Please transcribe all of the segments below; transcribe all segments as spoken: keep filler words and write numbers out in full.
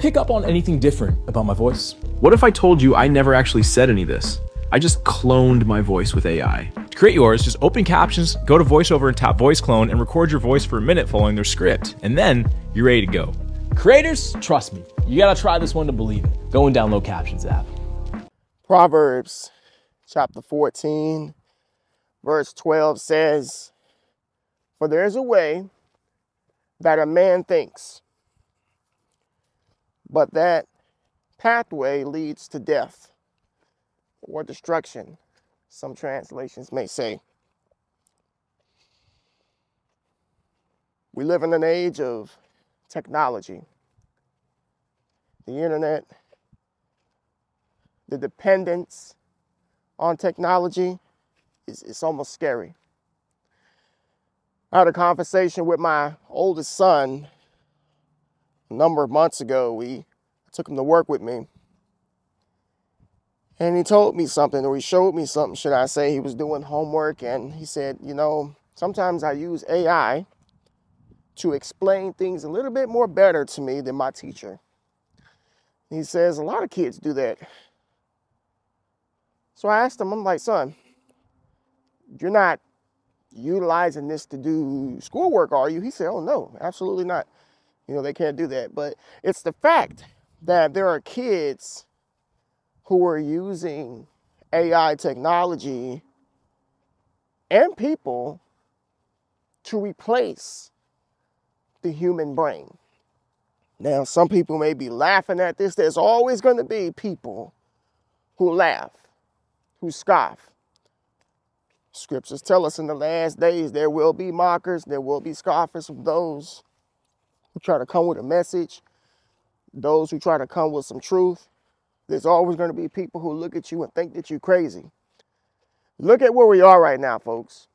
pick up on anything different about my voice? What if I told you I never actually said any of this? I just cloned my voice with A I. To create yours, just open Captions, go to VoiceOver and tap Voice Clone and record your voice for a minute following their script. And then you're ready to go. Creators, trust me, you gotta try this one to believe it. Go and download Captions app. Proverbs chapter fourteen, verse twelve says, "For there is a way that a man thinks, but that pathway leads to death or destruction," some translations may say. We live in an age of technology, the internet, the dependence on technology is it's almost scary. I had a conversation with my oldest son a number of months ago. We I took him to work with me. And he told me something, or he showed me something, should I say. He was doing homework, and he said, you know, sometimes I use A I to explain things a little bit more better to me than my teacher. He says, a lot of kids do that. So I asked him, I'm like, son, you're not utilizing this to do schoolwork, are you? He said, oh, no, absolutely not. You know, they can't do that. But it's the fact that there are kids who are using A I technology and people to replace the human brain. Now, some people may be laughing at this. There's always going to be people who laugh, who scoff. Scriptures tell us in the last days there will be mockers, there will be scoffers of those who try to come with a message, those who try to come with some truth. There's always going to be people who look at you and think that you're crazy. Look at where we are right now, folks.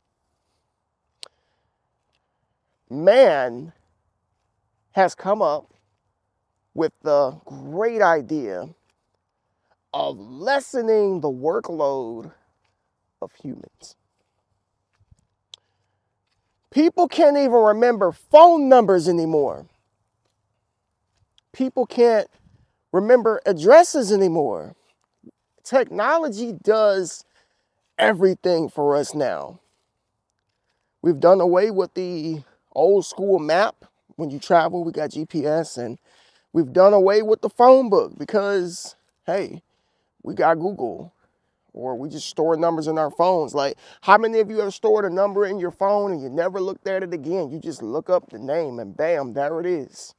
Man has come up with the great idea of lessening the workload of humans. People can't even remember phone numbers anymore. People can't remember addresses anymore. Technology does everything for us now. We've done away with the old school map. When you travel, we got G P S, and we've done away with the phone book because, hey, we got Google, or we just store numbers in our phones. Like, how many of you have stored a number in your phone and you never looked at it again? You just look up the name and bam, there it is.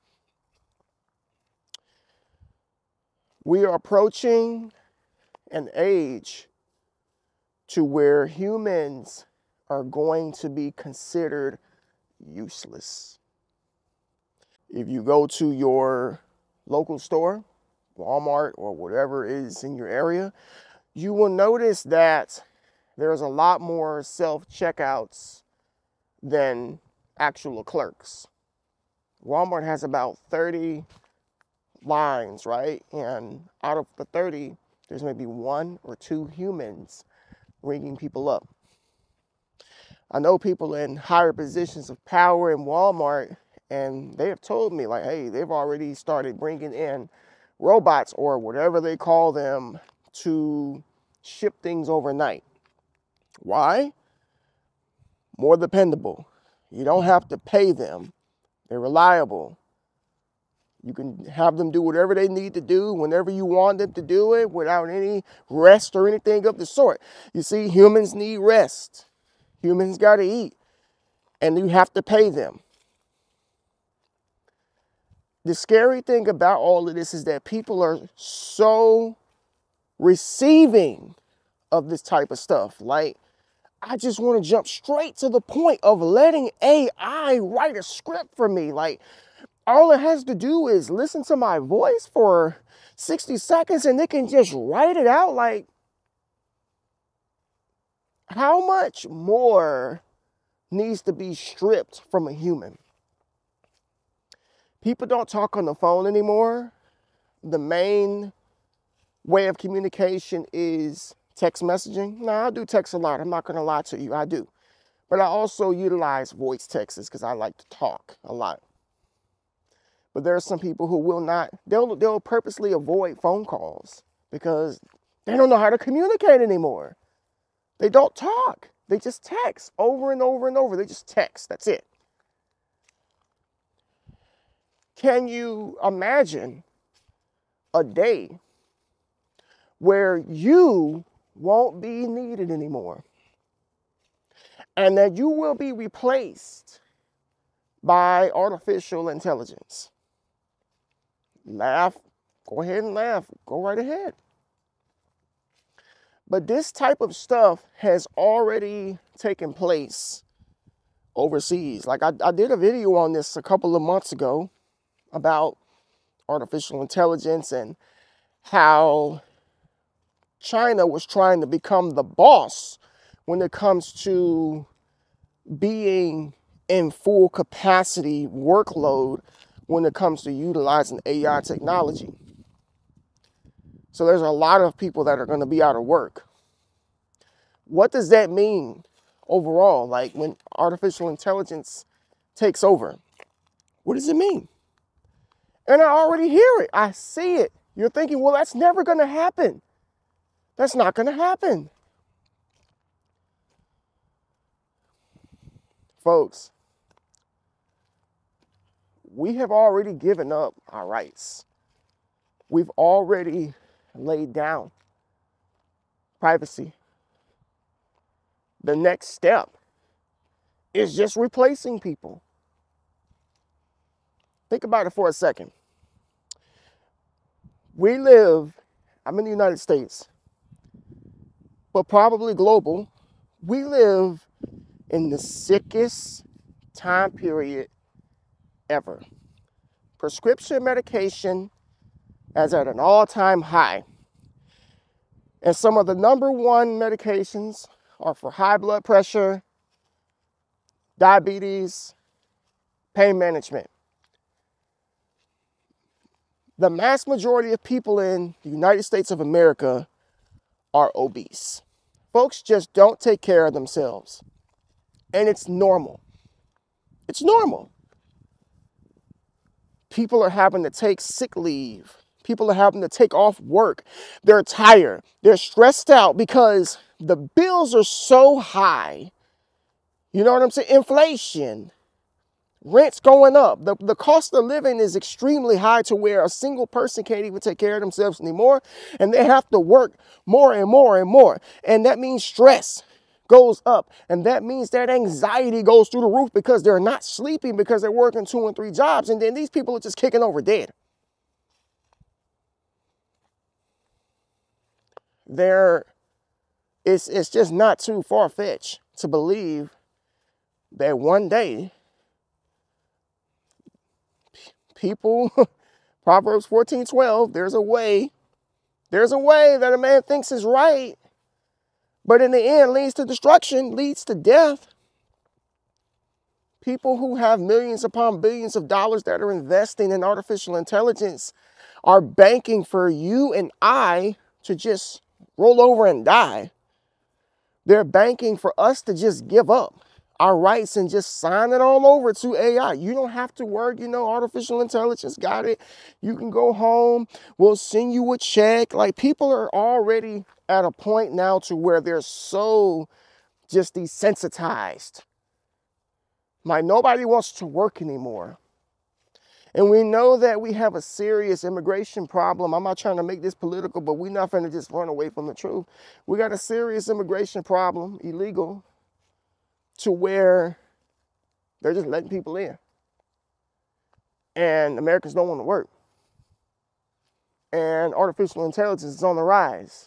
We are approaching an age to where humans are going to be considered useless. If you go to your local store, Walmart or whatever is in your area, you will notice that there's a lot more self-checkouts than actual clerks. Walmart has about thirty lines, right? And out of the thirty, there's maybe one or two humans ringing people up. I know people in higher positions of power in Walmart, and they have told me, like, hey, they've already started bringing in robots or whatever they call them to ship things overnight. Why? More dependable. You don't have to pay them. They're reliable. You can have them do whatever they need to do whenever you want them to do it without any rest or anything of the sort. You see, humans need rest. Humans got to eat, and you have to pay them. The scary thing about all of this is that people are so receiving of this type of stuff. Like, I just want to jump straight to the point of letting A I write a script for me. Like, all it has to do is listen to my voice for sixty seconds and it can just write it out. Like, how much more needs to be stripped from a human? People don't talk on the phone anymore. The main way of communication is text messaging. Now, I do text a lot. I'm not going to lie to you. I do. But I also utilize voice texts because I like to talk a lot. But there are some people who will not, they'll, they'll purposely avoid phone calls because they don't know how to communicate anymore. They don't talk. They just text over and over and over. They just text. That's it. Can you imagine a day where you won't be needed anymore and that you will be replaced by artificial intelligence? Laugh. Go ahead and laugh. Go right ahead. But this type of stuff has already taken place overseas. Like I, I did a video on this a couple of months ago about artificial intelligence and how China was trying to become the boss when it comes to being in full capacity workload when it comes to utilizing A I technology. So there's a lot of people that are going to be out of work. What does that mean overall? Like when artificial intelligence takes over, what does it mean? And I already hear it. I see it. You're thinking, well, that's never going to happen. That's not going to happen. Folks, we have already given up our rights. We've already laid down privacy. The next step is just replacing people. Think about it for a second. We live, I'm in the United States, but probably global. We live in the sickest time period ever. Prescription medication is at an all-time high. And some of the number one medications are for high blood pressure, diabetes, pain management. The mass majority of people in the United States of America are obese. Folks just don't take care of themselves. And it's normal. It's normal. People are having to take sick leave. People are having to take off work. They're tired. They're stressed out because the bills are so high. You know what I'm saying? Inflation. Rent's going up. The, the cost of living is extremely high to where a single person can't even take care of themselves anymore. And they have to work more and more and more. And that means stress goes up. And that means that anxiety goes through the roof because they're not sleeping because they're working two and three jobs. And then these people are just kicking over dead. There, it's, it's just not too far-fetched to believe that one day people, Proverbs fourteen twelve, there's a way, there's a way that a man thinks is right, but in the end leads to destruction, leads to death. People who have millions upon billions of dollars that are investing in artificial intelligence are banking for you and I to just roll over and die. They're banking for us to just give up our rights and just sign it all over to A I. You don't have to work, you know, artificial intelligence got it. You can go home. We'll send you a check. Like, people are already at a point now to where they're so just desensitized. Like, nobody wants to work anymore. And we know that we have a serious immigration problem. I'm not trying to make this political, but we're not going to just run away from the truth. We got a serious immigration problem, illegal, to where they're just letting people in. And Americans don't want to work. And artificial intelligence is on the rise.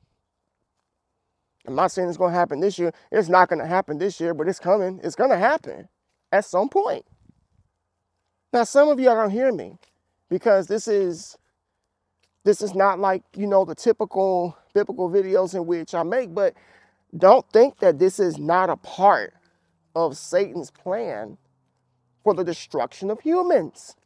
I'm not saying it's going to happen this year. It's not going to happen this year, but it's coming. It's going to happen at some point. Now, some of y'all don't hear me because this is, this is not like, you know, the typical biblical videos in which I make, but don't think that this is not a part of Satan's plan for the destruction of humans.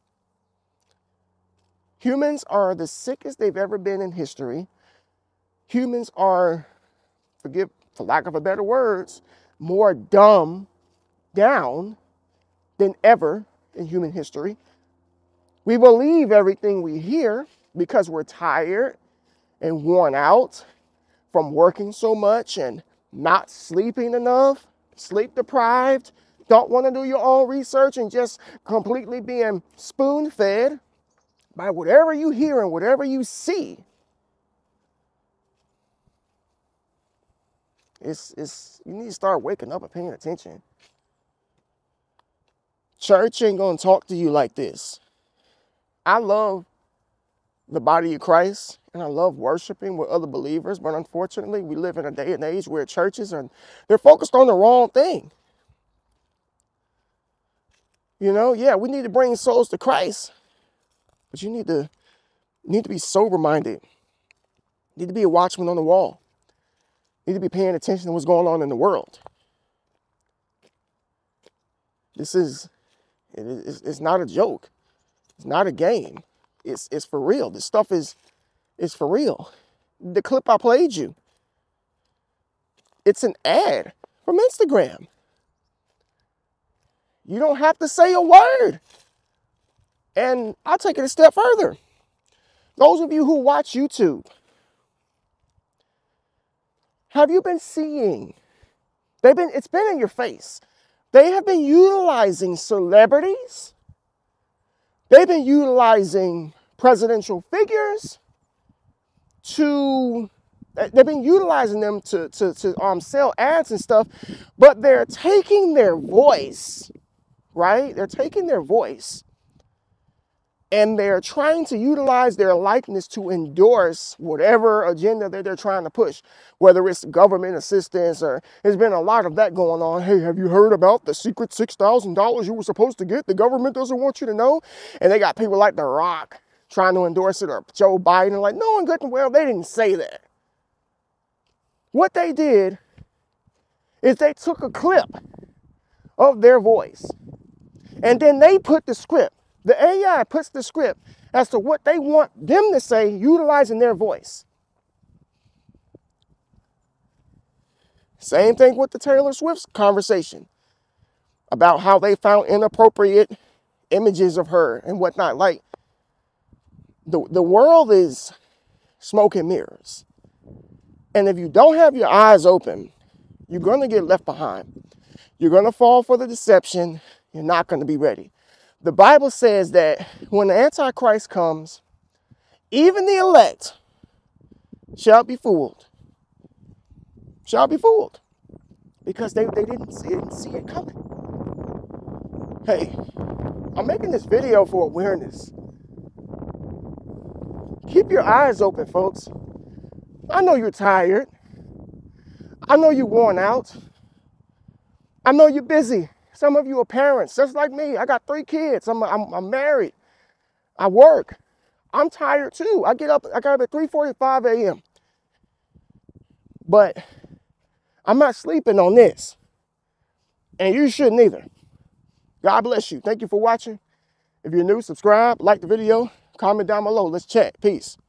Humans are the sickest they've ever been in history. Humans are, forgive, for lack of a better words, more dumb down than ever in human history. We believe everything we hear because we're tired and worn out from working so much and not sleeping enough, sleep deprived, don't want to do your own research and just completely being spoon-fed by whatever you hear and whatever you see. It's, it's, you need to start waking up and paying attention. Church ain't gonna talk to you like this. I love the body of Christ and I love worshiping with other believers, but unfortunately we live in a day and age where churches are, they're focused on the wrong thing. You know, yeah, we need to bring souls to Christ, but you need to, you need to be sober-minded. You need to be a watchman on the wall. You need to be paying attention to what's going on in the world. This is, it is it's not a joke. It's not a game. It's, it's for real. This stuff is, is for real. The clip I played you, it's an ad from Instagram. You don't have to say a word. And I'll take it a step further. Those of you who watch YouTube, have you been seeing, they've been, it's been in your face. They have been utilizing celebrities. They've been utilizing presidential figures to, they've been utilizing them to, to, to um, sell ads and stuff, but they're taking their voice, right? They're taking their voice and they're trying to utilize their likeness to endorse whatever agenda that they're trying to push, whether it's government assistance or there's been a lot of that going on. Hey, have you heard about the secret six thousand dollars you were supposed to get? The government doesn't want you to know. And they got people like The Rock trying to endorse it, or Joe Biden, like, no one good and well, they didn't say that. What they did is they took a clip of their voice and then they put the script. The A I puts the script as to what they want them to say, utilizing their voice. Same thing with the Taylor Swift conversation about how they found inappropriate images of her and whatnot. Like, the, the world is smoke and mirrors. And if you don't have your eyes open, you're going to get left behind. You're going to fall for the deception. You're not going to be ready. The Bible says that when the Antichrist comes, even the elect shall be fooled. Shall be fooled. Because they, they didn't see, didn't see it coming. Hey, I'm making this video for awareness. Keep your eyes open, folks. I know you're tired. I know you're worn out. I know you're busy. Some of you are parents, just like me. I got three kids. I'm, I'm, I'm married. I work. I'm tired too. I get up, I got up at three forty-five a m But I'm not sleeping on this. And you shouldn't either. God bless you. Thank you for watching. If you're new, subscribe, like the video, comment down below. Let's chat. Peace.